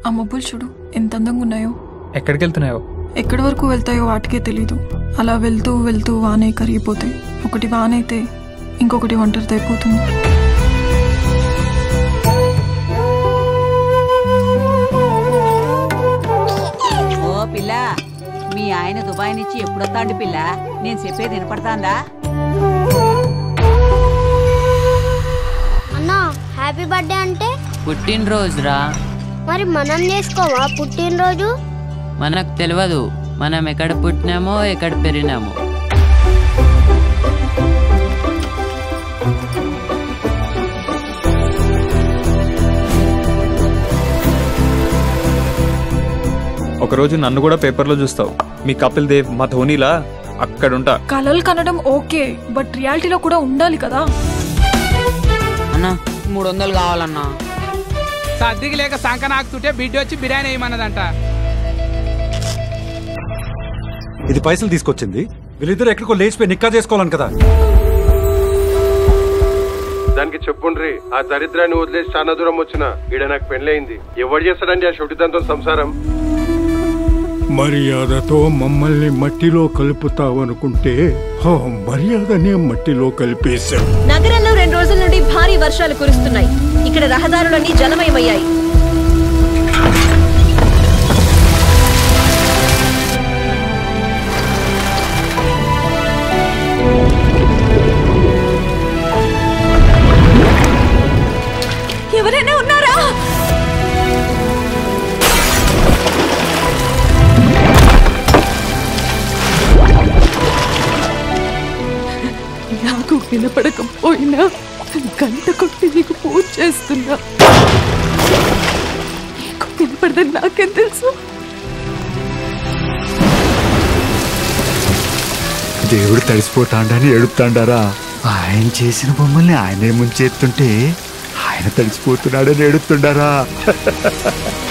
ఆ మబ్బులు చూడు ఎంత అందంగా ఉన్నాయో. ఎక్కడికి వెళ్తున్నాయో, ఎక్కడి వరకు వెళ్తాయో వాటికే తెలీదు. అలా వెళ్తూ వెళ్తూ వానే కరిగిపోతాయి. ఒకటి వానైతే ఇంకొకటి ఒంటరితో అయిపోతుంది. ఓ పిల్ల, మీ ఆయన దుబాయ్ నుంచి ఎప్పుడొస్తాండి పిల్ల? నేను చెప్పేది వినపడతాందా? అన్నా హ్యాపీ బర్త్డే అంటే పుట్టినరోజురా. మరి మనం చేసుకోవా పుట్టినరోజు? మనకు తెలియదు మనం ఎక్కడ పుట్టినామో ఎక్కడ పెరిగినామో. ఒకరోజు నన్ను కూడా పేపర్లో చూస్తావు. మీ కపిల్ దేవ్, మా ధోనిలా అక్కడుంటా. కలలు కనడం ఓకే, బట్ రియాలిటీలో కూడా ఉండాలి కదా. అన్నా 300 కావాలన్నా. సర్దికి లేక సంక నాకుతుంటే బిడ్డ వచ్చి బిర్యానీ వేయమన్నదంట. ఇది పైసలు తీసుకొచ్చింది, వీళ్ళిద్దరు ఎక్కడికో లేచిపోయి నిక్కా చేసుకోవాలని కదా. దానికి చెప్పుండ్రి, ఆ దరిద్రాన్ని వదిలేసి చాలా దూరం వచ్చిన ఈడ నాకు పెళ్ళయింది. ఎవరు చేస్తాడండి ఆ షొటిదంతో సంసారం? మర్యాదతో మమ్మల్ని మట్టిలో కలుపుతావనుకుంటే మర్యాదనే మట్టిలో కలిపేశాం. నగరంలో 2 రోజుల నుండి భారీ వర్షాలు కురుస్తున్నాయి. ఇక్కడ రహదారులన్నీ జలమయమయ్యాయి. ఎవరైనా ఉన్నారా? నాకు వినపడకపోయినా గంట కొట్టి నీకు పూజ చేస్తున్నా. నీకు వినపడదని నాకేం తెలుసు? దేవుడు తడిసిపోతాడని ఏడుతాడారా? ఆయన చేసిన బొమ్మల్ని ఆయనే ముంచేస్తుంటే ఆయన తడిసిపోతున్నాడని ఏడుతుండారా?